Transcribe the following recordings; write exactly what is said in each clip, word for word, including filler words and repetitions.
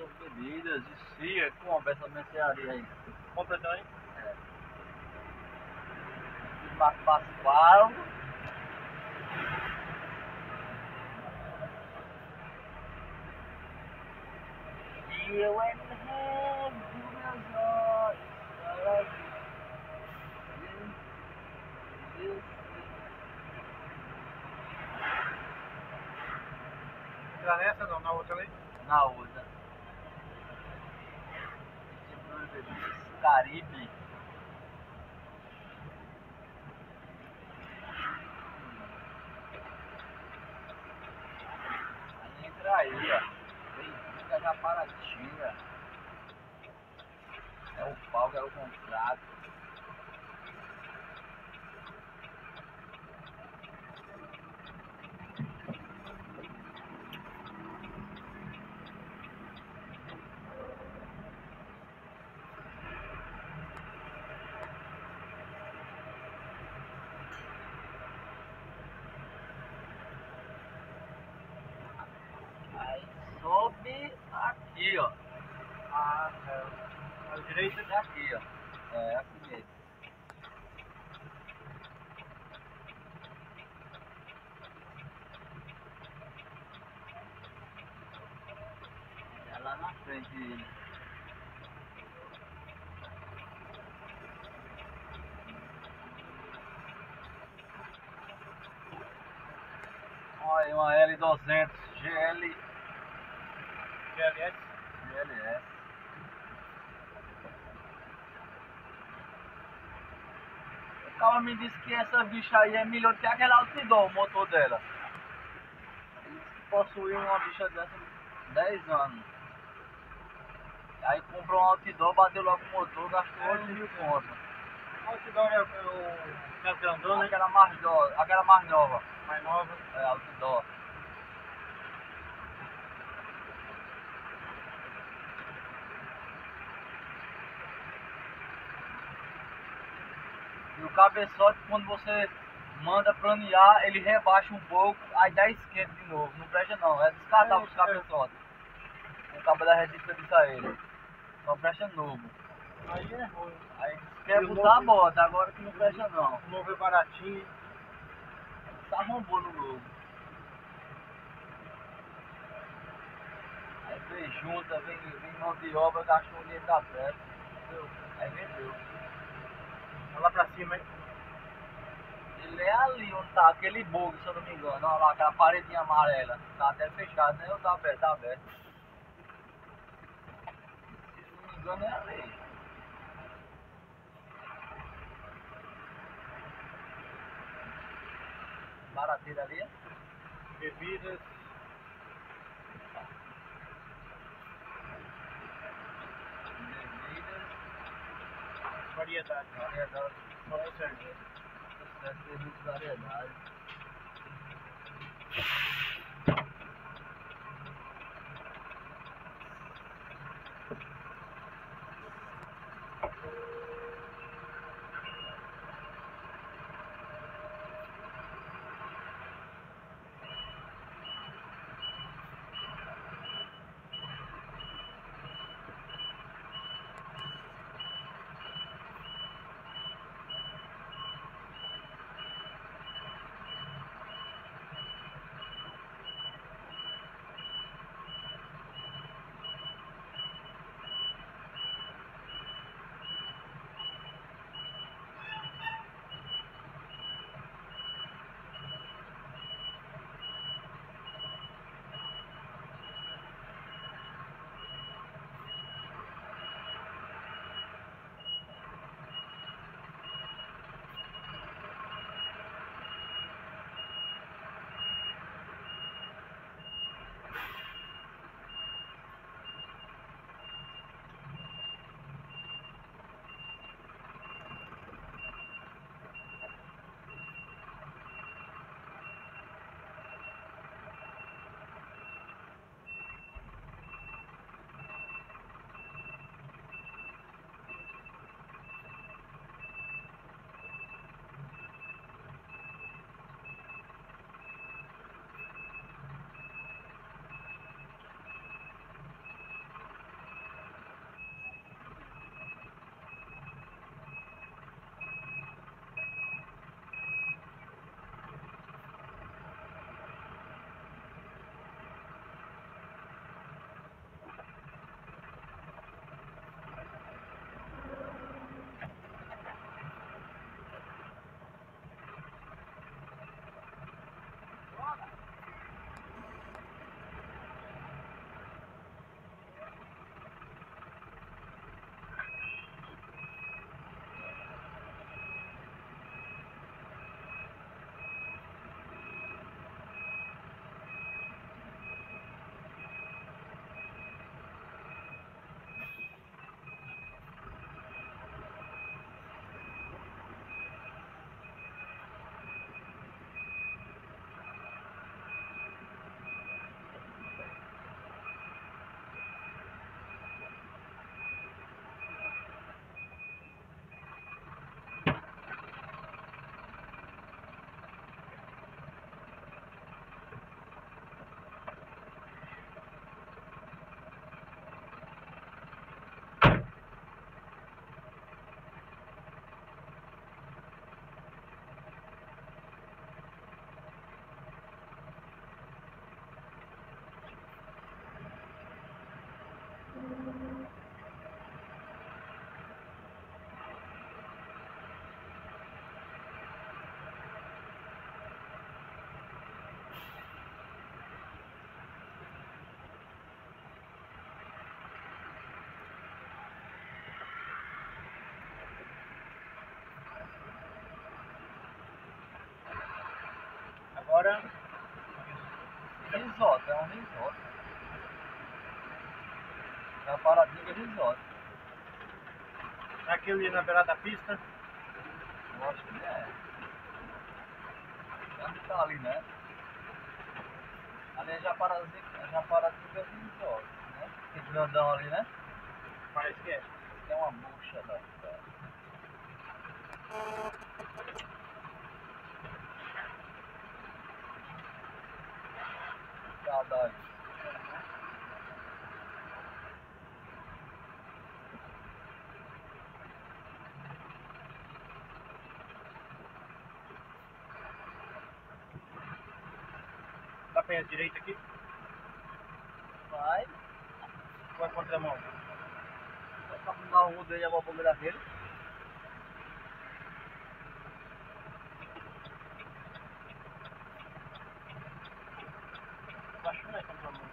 bebidas e cia, compra essa mercearia aí. Compra também? É. Marco Pascoal. E eu enrego meus olhos para ver. Entrar nessa não, na outra ali? Na outra. Caribe. Aí entra aí, ó. Bem-vinda da Paratinga. É o pau que é o contrato. Sobe aqui, ó. Ah, é. A direita? É aqui, ó. É, aqui mesmo. É lá na frente. Olha aí uma L duzentos G L. G L S? G L S. O cara me disse que essa bicha aí é melhor que aquela outdoor, o motor dela. Ele possuiu uma bicha dessa há dez anos. Aí comprou um outdoor, bateu logo o motor, gastou oito mil conto. Outdoor é o mais grandão, né? Aquela mais nova, aquela mais nova. Mais nova. É, outdoor. E o cabeçote, quando você manda planear, ele rebaixa um pouco, aí dá esquenta de novo. Não presta não, é descartável os cabeçotes. O cabo da revista disse a ele. Só presta novo. Aí é ruim. Aí quer botar a bota, agora que não presta não. O novo é baratinho. Tá arrombou no novo. Aí vem junta, vem, vem mão de obra, gastou o dinheiro da peça. Aí vendeu. Vai lá pra cima, hein? Ele é ali onde tá aquele bug, se eu não me engano. Olha lá, aquela paredinha amarela. Tá até fechado, né? Ou tá aberto? Tá aberto. Se não me engano é ali. Barateira ali. Bebidas. Bebidas. Variedade. Variedade. Só é cerveja. Bebidas, variedade. agora. Risoto, é um risoto. É uma paradinha de risoto. Aquele na beirada da pista. Eu acho que é. Onde tá ali, né? Ali é já paradinha, já paradinha de risoto, né? Aquele grandão ali, né? Parece que é. Tem uma bucha da. da... Saudade. Dá pra ir à direita aqui? Vai. Vai contra a mão. Vai caminhar o rudo aí, a bomba dele. Acho que não é contra a mão.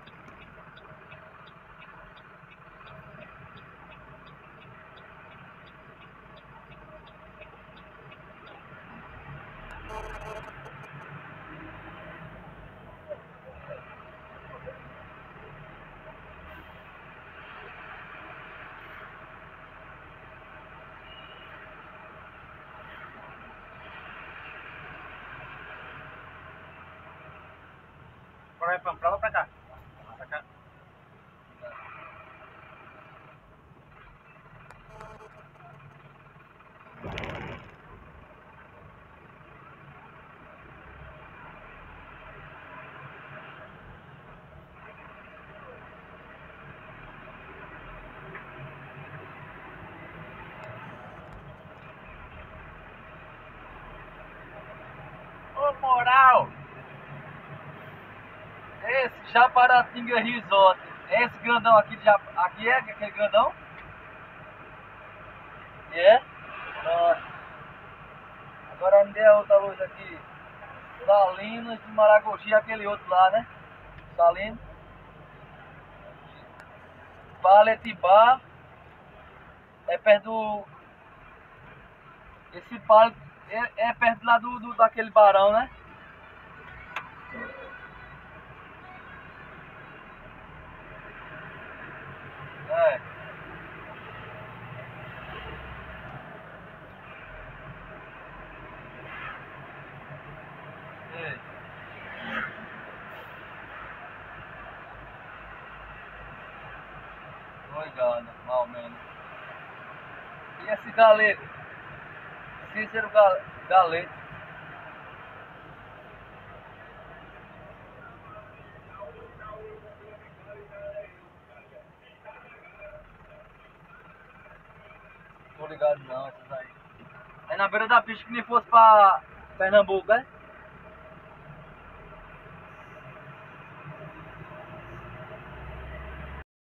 Agora vai pra lá ou pra cá? Pra cá. Ô moral! Esse Japaratinga Resort. Esse grandão aqui de Jap... Aqui é aquele grandão? É? Ah, agora me deu outra luz aqui. Salinas de Maragogi, aquele outro lá, né? Salinas. Paletibá. É perto do. Esse pallet é, é perto lá do, do daquele barão, né? É. Ei. Obrigado, mal menos. E esse galego? Cícero Gal Galego. Tô ligado não, esses aí. É na beira da pista que nem fosse pra Pernambuco, né?